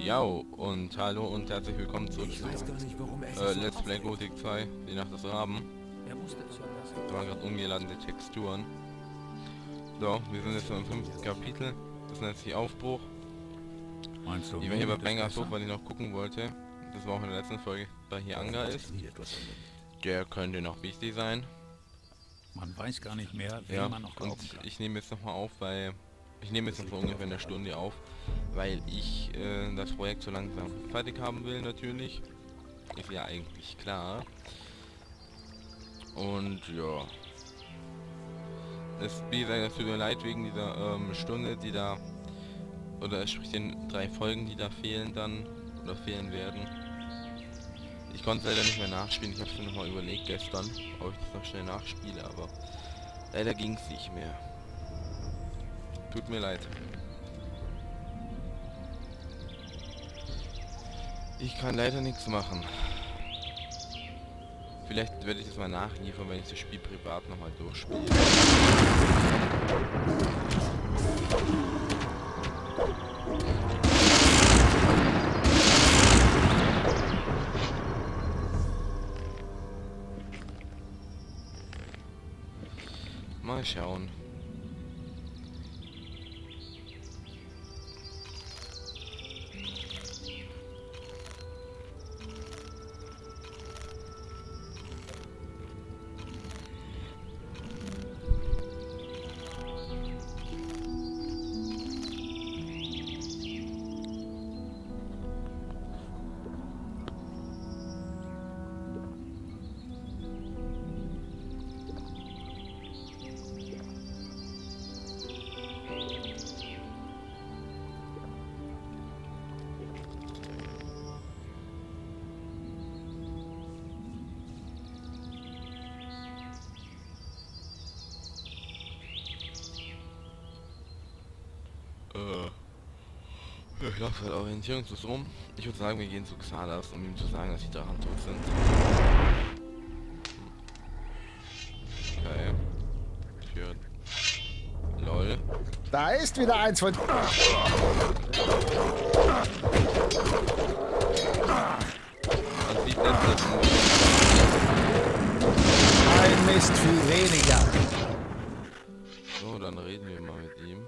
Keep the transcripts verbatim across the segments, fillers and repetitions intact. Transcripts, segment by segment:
Ja, und hallo und herzlich willkommen zurück Ich zu weiß gar nicht, warum er äh, sich so Let's Play aufregt. Gothic zwei, die Nacht des Raben. Er musste es ja lassen. Da waren gerade ungeladene Texturen. So, wir sind jetzt im fünften Kapitel. Das nennt sich Aufbruch. Meinst du, Ich war hier bei niemand ist Bangers Hof, besser? weil ich noch gucken wollte. Das war auch in der letzten Folge, da hier Anga ist. Nie etwas ändern. Der könnte noch wichtig sein. Man weiß gar nicht mehr, wem Ja, man noch glauben und kann. ich nehme jetzt nochmal auf, weil... Ich nehme jetzt noch so ungefähr eine Stunde auf, weil ich äh, das Projekt so langsam fertig haben will, natürlich. Ist ja eigentlich klar. Und ja. Es, wie gesagt, es tut mir leid wegen dieser ähm, Stunde, die da... Oder sprich den drei Folgen, die da fehlen dann. Oder fehlen werden. Ich konnte es leider nicht mehr nachspielen. Ich habe es mir nochmal überlegt gestern, ob ich das noch schnell nachspiele, aber leider ging es nicht mehr. Tut mir leid. Ich kann leider nichts machen. Vielleicht werde ich das mal nachliefern, wenn ich das Spiel privat nochmal durchspiele. Mal schauen. Äh, ich laufe halt orientierungslos rum. Ich würde sagen, wir gehen zu Xardas, um ihm zu sagen, dass die Drachen tot sind. Okay. Für... LOL. Da ist wieder eins von... Man sieht das nicht. Ein Mist viel weniger. So, dann reden wir mal mit ihm.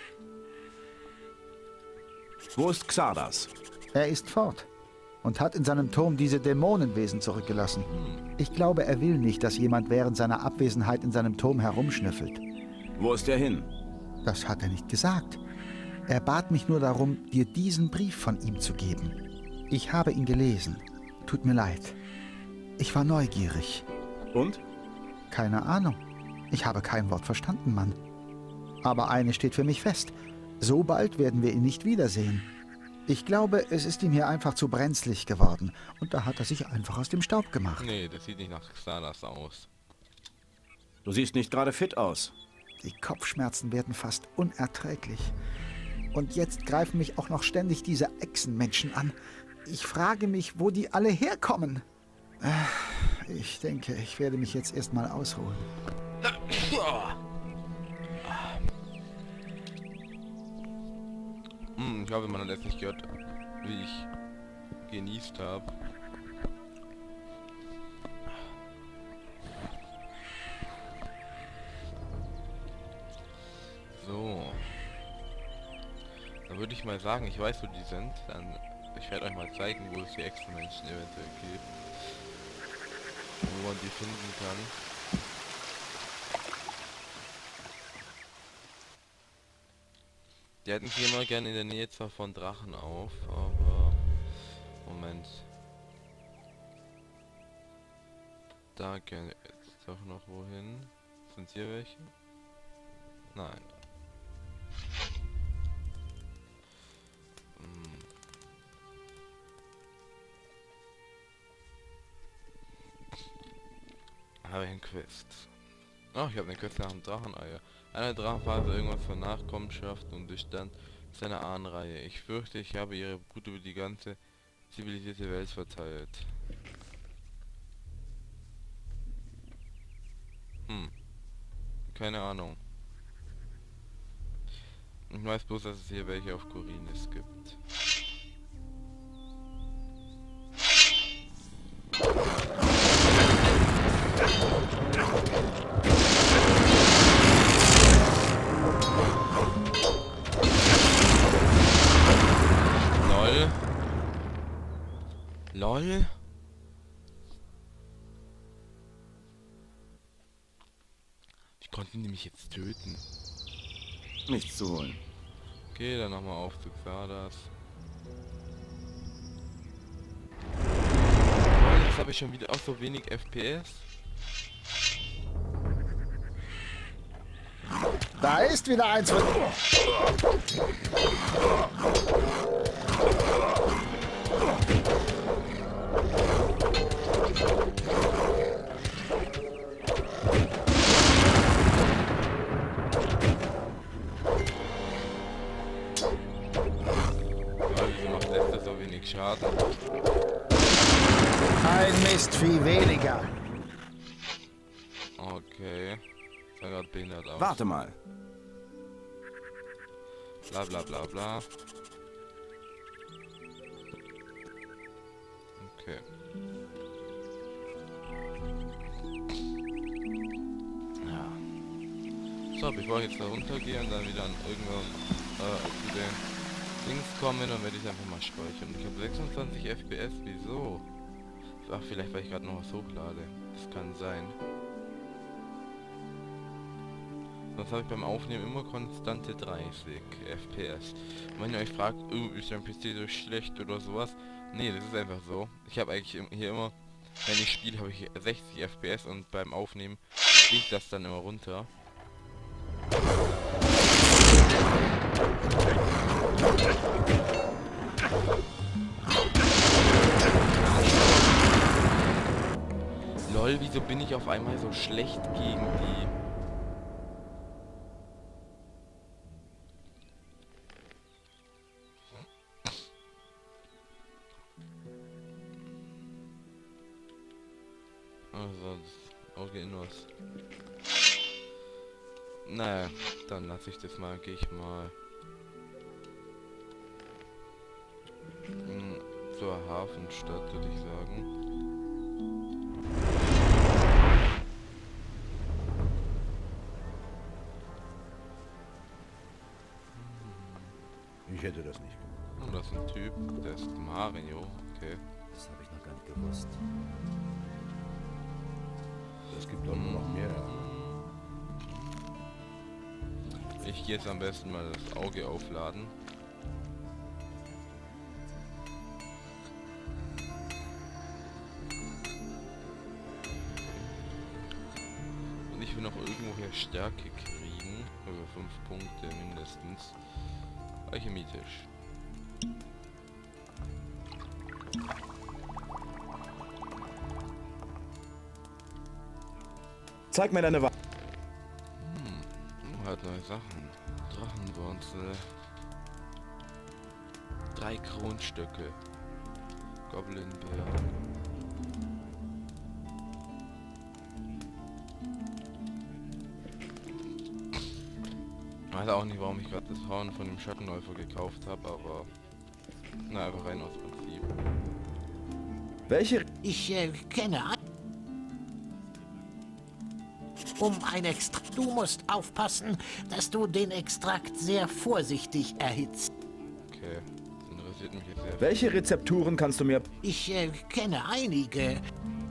Wo ist Xardas? Er ist fort und hat in seinem Turm diese Dämonenwesen zurückgelassen. Ich glaube, er will nicht, dass jemand während seiner Abwesenheit in seinem Turm herumschnüffelt. Wo ist er hin? Das hat er nicht gesagt. Er bat mich nur darum, dir diesen Brief von ihm zu geben. Ich habe ihn gelesen. Tut mir leid. Ich war neugierig. Und? Keine Ahnung. Ich habe kein Wort verstanden, Mann. Aber eines steht für mich fest. So bald werden wir ihn nicht wiedersehen. Ich glaube, es ist ihm hier einfach zu brenzlig geworden. Und da hat er sich einfach aus dem Staub gemacht. Nee, das sieht nicht nach Xardas aus. Du siehst nicht gerade fit aus. Die Kopfschmerzen werden fast unerträglich. Und jetzt greifen mich auch noch ständig diese Echsenmenschen an. Ich frage mich, wo die alle herkommen. Äh, Ich denke, ich werde mich jetzt erstmal ausruhen. Hm, ich glaube, man hat jetzt nicht gehört, wie ich genießt habe. So. Dann würde ich mal sagen, ich weiß, wo die sind. Dann, ich werde euch mal zeigen, wo es die extra Menschen eventuell gibt. Wo man die finden kann. Die hätten sich immer gerne in der Nähe zwar von Drachen auf, aber... Moment. Da gerne jetzt doch noch wohin. Sind hier welche? Nein. Hm. Habe ich einen Quest. Ach, ich habe eine Quest nach dem Dracheneier. Eine Drachenphase irgendwas von Nachkommenschaft und Bestand seiner Ahnenreihe. Ich fürchte, ich habe ihre Brut über die ganze zivilisierte Welt verteilt. Hm. Keine Ahnung. Ich weiß bloß, dass es hier welche auf Korinis gibt. LOL. Ich konnte ihn nämlich jetzt töten. Nichts zu holen. Okay, dann nochmal auf zu Xardas. Jetzt habe ich schon wieder auch so wenig F P S. Da ist wieder eins von... Wieso macht das so wenig Schaden? Ein Mistvieh weniger. Okay. Sah gerade behindert aus. Warte mal. Bla bla bla bla. Okay. Ja. So, bevor ich jetzt da runtergehe und dann wieder an irgendwann äh, zu den Dings komme, dann werde ich einfach mal speichern. Ich habe sechsundzwanzig F P S, wieso? Ach, vielleicht weil ich gerade noch was hochlade. Das kann sein. Sonst habe ich beim Aufnehmen immer konstante dreißig F P S. Und wenn ihr euch fragt, oh, ist dein P C so schlecht oder sowas? Nee, das ist einfach so. Ich habe eigentlich hier immer, wenn ich spiele, habe ich sechzig F P S und beim Aufnehmen fliegt das dann immer runter. Lol, wieso bin ich auf einmal so schlecht gegen die? Also, das Auge Innos. Naja, dann lasse ich das mal, gehe ich mal hm, zur Hafenstadt, würde ich sagen. Ich hätte das nicht gemacht. Oh, das ist ein Typ, der ist Mario, okay. Das habe ich noch gar nicht gewusst. Es gibt doch nur noch mehr. Ich gehe jetzt am besten mal das Auge aufladen. Und ich will noch irgendwoher Stärke kriegen. Über fünf Punkte mindestens. Alchemietisch. Zeig mir deine Waffe. Hm, hat neue Sachen. Drachenwurzel. Drei Kronstöcke. Goblinbär. Ich weiß auch nicht, warum ich gerade das Horn von dem Schattenläufer gekauft habe, aber na, einfach rein aus Prinzip. Welche? Ich äh, kenne ein... Um ein Extrakt... Du musst aufpassen, dass du den Extrakt sehr vorsichtig erhitzt. Okay, das interessiert mich jetzt sehr. Welche Rezepturen kannst du mir... Ich äh, kenne einige.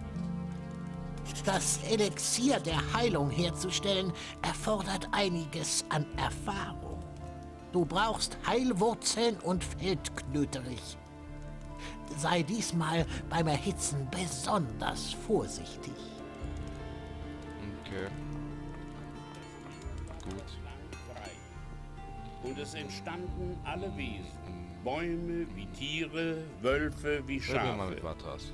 Das Elixier der Heilung herzustellen erfordert einiges an Erfahrung. Du brauchst Heilwurzeln und Feldknöterich. Sei diesmal beim Erhitzen besonders vorsichtig. Okay. Gut. Und es entstanden alle Wesen. Bäume wie Tiere, Wölfe wie Reden wir mal mit Schafe. Vatras.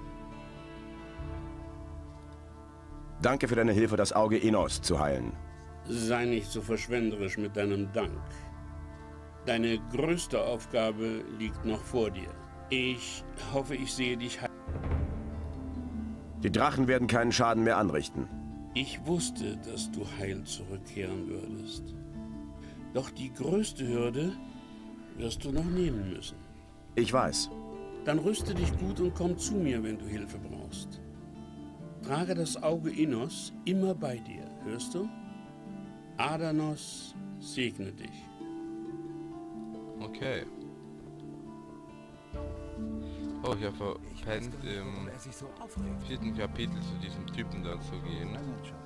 Danke für deine Hilfe, das Auge Innos zu heilen. Sei nicht so verschwenderisch mit deinem Dank. Deine größte Aufgabe liegt noch vor dir. Ich hoffe, ich sehe dich heil. Die Drachen werden keinen Schaden mehr anrichten. Ich wusste, dass du heil zurückkehren würdest. Doch die größte Hürde wirst du noch nehmen müssen. Ich weiß. Dann rüste dich gut und komm zu mir, wenn du Hilfe brauchst. Trage das Auge Innos immer bei dir, hörst du? Adanos segne dich. Okay. Oh, ich habe verpennt, im vierten Kapitel zu diesem Typen da zu gehen.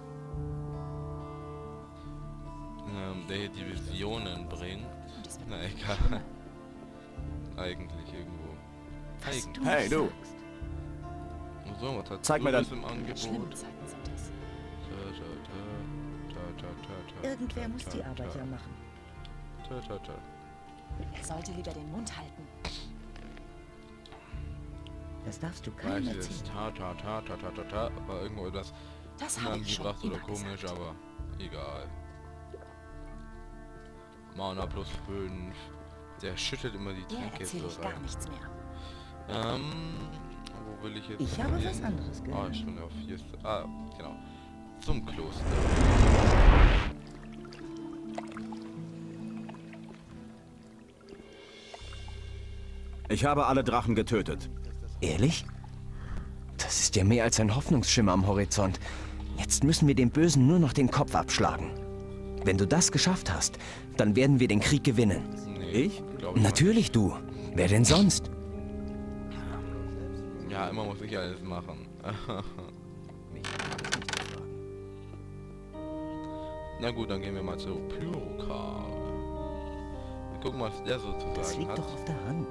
Ähm, der hier die Visionen bringt. Na egal. Eigentlich irgendwo. Eigentlich. Hey, du! So, was hat Zeig mir das dein- im Angebot? Schlimme Zeiten sind das. Ta, ta, ta, ta, ta, ta, Irgendwer ta, muss ta, die ta, Arbeit ja machen. Ta, ta, ta. Er sollte lieber den Mund halten. Das darfst du Weiß keinem ich jetzt. erzählen. Ta, ta, ta, ta, ta, ta, ta. Aber irgendwo etwas Das habe ich schon unangebracht oder immer komisch, gesagt. aber egal. Mana plus fünf. Der schüttet immer die Dir Tränke erzähle so ich gar rein. nichts mehr. Ähm, wo will ich jetzt Ich habe hin? was anderes Ah, gehört. schon auf hier ist... Ah, genau. Zum Kloster. Ich habe alle Drachen getötet. Ehrlich? Das ist ja mehr als ein Hoffnungsschimmer am Horizont. Jetzt müssen wir dem Bösen nur noch den Kopf abschlagen. Wenn du das geschafft hast, dann werden wir den Krieg gewinnen. Nee, Ich? glaub ich Natürlich du. Wer denn sonst? mal. Ja, immer muss ich alles machen. Na gut, dann gehen wir mal zu Pyrokar. Wir gucken, was der so zu Das sagen liegt hat. doch auf der Hand.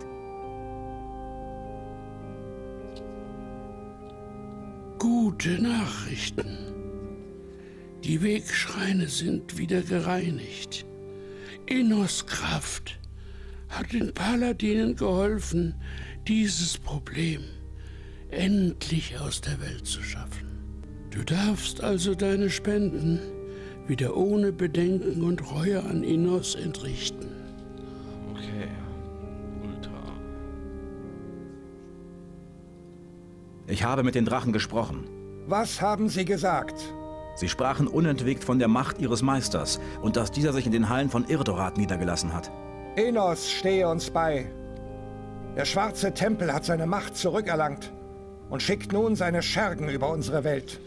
Gute Nachrichten. Die Wegschreine sind wieder gereinigt. Innos Kraft hat den Paladinen geholfen, dieses Problem endlich aus der Welt zu schaffen. Du darfst also deine Spenden wieder ohne Bedenken und Reue an Innos entrichten. Okay. Ultra. Ich habe mit den Drachen gesprochen. Was haben Sie gesagt? Sie sprachen unentwegt von der Macht ihres Meisters und dass dieser sich in den Hallen von Irdorat niedergelassen hat. Enos stehe uns bei. Der schwarze Tempel hat seine Macht zurückerlangt und schickt nun seine Schergen über unsere Welt.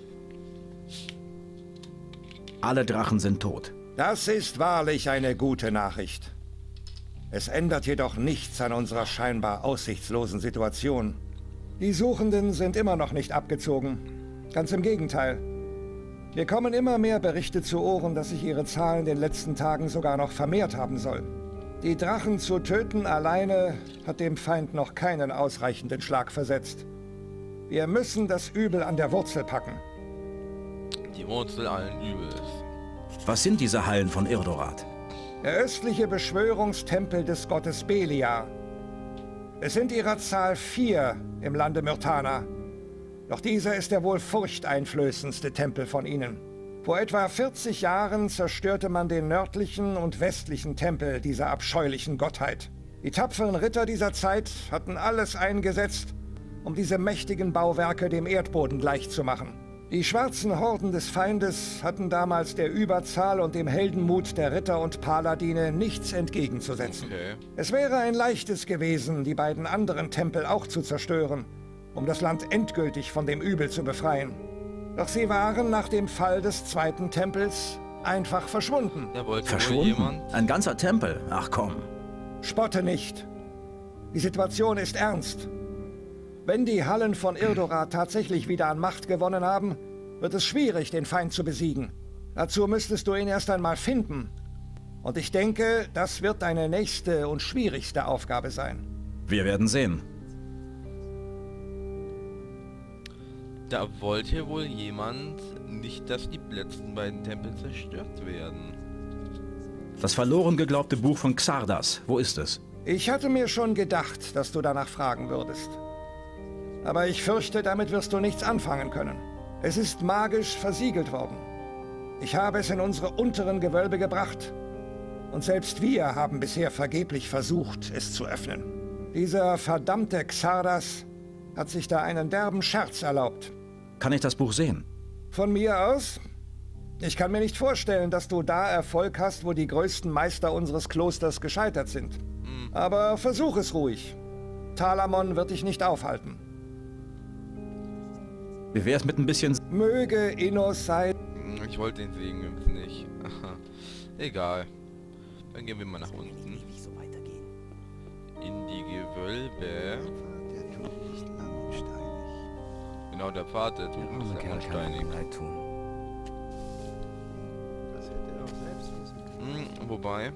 Alle Drachen sind tot. Das ist wahrlich eine gute Nachricht. Es ändert jedoch nichts an unserer scheinbar aussichtslosen Situation. Die Suchenden sind immer noch nicht abgezogen. Ganz im Gegenteil. Wir kommen immer mehr Berichte zu Ohren, dass sich ihre Zahl in den letzten Tagen sogar noch vermehrt haben soll. Die Drachen zu töten alleine hat dem Feind noch keinen ausreichenden Schlag versetzt. Wir müssen das Übel an der Wurzel packen. Die Wurzel allen Übels. Was sind diese Hallen von Irdorat? Der östliche Beschwörungstempel des Gottes Belia. Es sind ihrer Zahl vier im Lande Myrtana. Doch dieser ist der wohl furchteinflößendste Tempel von ihnen. Vor etwa vierzig Jahren zerstörte man den nördlichen und westlichen Tempel dieser abscheulichen Gottheit. Die tapferen Ritter dieser Zeit hatten alles eingesetzt, um diese mächtigen Bauwerke dem Erdboden gleichzumachen. Die schwarzen Horden des Feindes hatten damals der Überzahl und dem Heldenmut der Ritter und Paladine nichts entgegenzusetzen. Okay. Es wäre ein leichtes gewesen, die beiden anderen Tempel auch zu zerstören, um das Land endgültig von dem Übel zu befreien. Doch sie waren nach dem Fall des zweiten Tempels einfach verschwunden. Da wollte wohl Verschwunden? jemand. Ein ganzer Tempel? Ach komm. Spotte nicht. Die Situation ist ernst. Wenn die Hallen von Irdorat tatsächlich wieder an Macht gewonnen haben, wird es schwierig, den Feind zu besiegen. Dazu müsstest du ihn erst einmal finden. Und ich denke, das wird deine nächste und schwierigste Aufgabe sein. Wir werden sehen. Da wollte wohl jemand nicht, dass die letzten beiden Tempel zerstört werden. Das verloren geglaubte Buch von Xardas. Wo ist es? Ich hatte mir schon gedacht, dass du danach fragen würdest. Aber ich fürchte, damit wirst du nichts anfangen können. Es ist magisch versiegelt worden. Ich habe es in unsere unteren Gewölbe gebracht. Und selbst wir haben bisher vergeblich versucht, es zu öffnen. Dieser verdammte Xardas hat sich da einen derben Scherz erlaubt. Kann ich das Buch sehen? Von mir aus? Ich kann mir nicht vorstellen, dass du da Erfolg hast, wo die größten Meister unseres Klosters gescheitert sind. Aber versuch es ruhig. Talamon wird dich nicht aufhalten. Wie wär's mit ein bisschen... Möge Innos sein. Ich wollte den Segen übrigens nicht. Egal. Dann gehen wir mal nach unten. In die Gewölbe. Genau, der Pfad der Tugend ist ja unsteinig. Leid tun. Das hätte er auch selbst wissen können. Hm, wobei...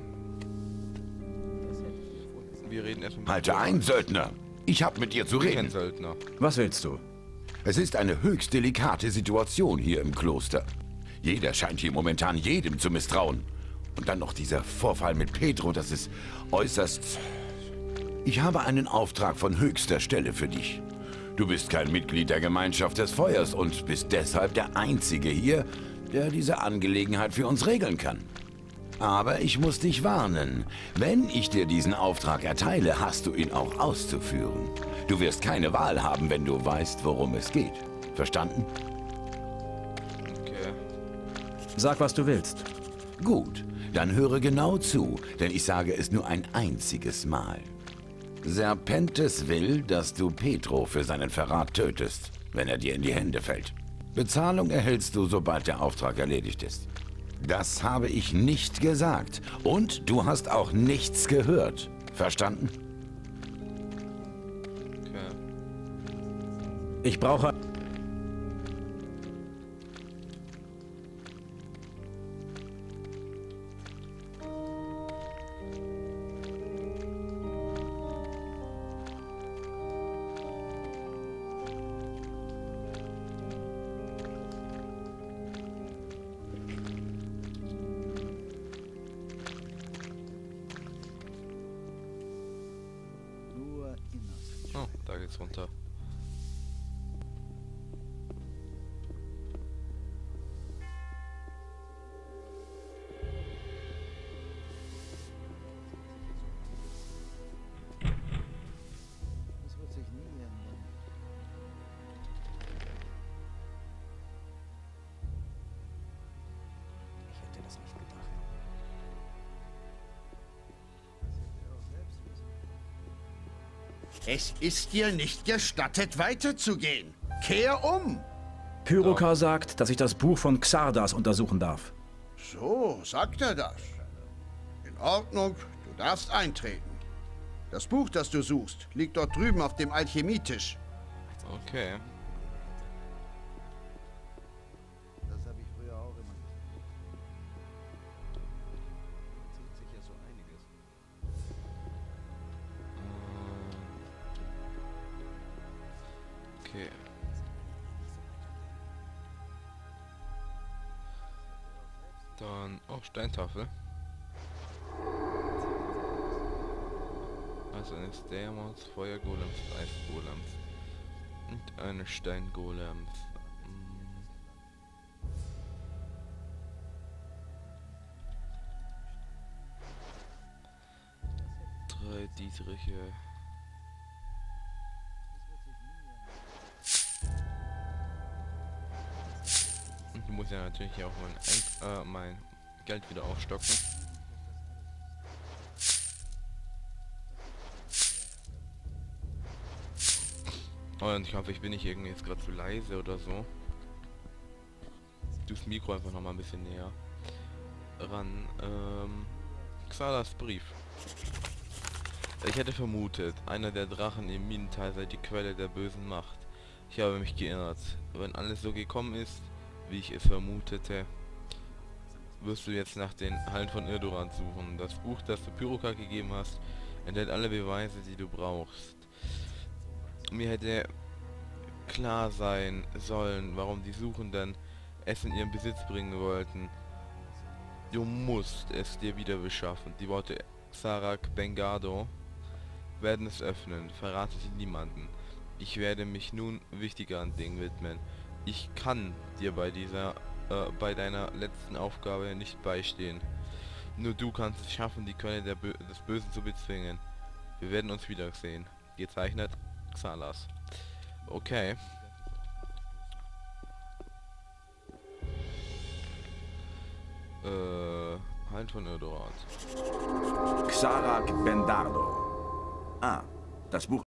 Wir reden erst mit... Halte ein, Söldner! Ich hab mit dir zu reden. Söldner. Was willst du? Es ist eine höchst delikate Situation hier im Kloster. Jeder scheint hier momentan jedem zu misstrauen. Und dann noch dieser Vorfall mit Pedro, das ist äußerst... Ich habe einen Auftrag von höchster Stelle für dich. Du bist kein Mitglied der Gemeinschaft des Feuers und bist deshalb der Einzige hier, der diese Angelegenheit für uns regeln kann. Aber ich muss dich warnen. Wenn ich dir diesen Auftrag erteile, hast du ihn auch auszuführen. Du wirst keine Wahl haben, wenn du weißt, worum es geht. Verstanden? Okay. Sag, was du willst. Gut, dann höre genau zu, denn ich sage es nur ein einziges Mal. Serpentes will, dass du Pedro für seinen Verrat tötest, wenn er dir in die Hände fällt. Bezahlung erhältst du, sobald der Auftrag erledigt ist. Das habe ich nicht gesagt. Und du hast auch nichts gehört. Verstanden? Okay. Ich brauche... Oh, da geht's runter. Das wird sich nie ändern. Ich hätte das nicht gedacht. Es ist dir nicht gestattet, weiterzugehen. Kehr um! Pyrokar sagt, dass ich das Buch von Xardas untersuchen darf. So, sagt er das. In Ordnung, du darfst eintreten. Das Buch, das du suchst, liegt dort drüben auf dem Alchemietisch. Okay. Das habe ich früher auch immer gesagt. Zieht sich ja so einiges. Okay. Dann... Oh, Steintafel. Also eines Dämons, Feuergolems, Eisgolems und eines Steingolems. Hm. Drei Dietriche. Und ich muss ja natürlich auch mein, Ein äh, mein Geld wieder aufstocken. Und ich hoffe, ich bin nicht irgendwie jetzt gerade zu leise oder so. Du das Mikro einfach noch mal ein bisschen näher ran. Ähm, Xardas Brief. Ich hätte vermutet, einer der Drachen im Minental sei die Quelle der bösen Macht. Ich habe mich geirrt. Wenn alles so gekommen ist, wie ich es vermutete, wirst du jetzt nach den Hallen von Irdorat suchen. Das Buch, das du Pyrokar gegeben hast, enthält alle Beweise, die du brauchst. Mir hätte klar sein sollen, warum die Suchenden es in ihren Besitz bringen wollten. Du musst es dir wieder beschaffen. Die Worte Xarak Bengado werden es öffnen. Verrate sie niemanden. Ich werde mich nun wichtigeren Dingen widmen. Ich kann dir bei dieser, äh, bei deiner letzten Aufgabe nicht beistehen. Nur du kannst es schaffen, die Quelle der Bö des Bösen zu bezwingen. Wir werden uns wiedersehen. Gezeichnet Xalas. Okay. Äh, Halt von Irdorat. Xarak Bendardo. Ah, das Buch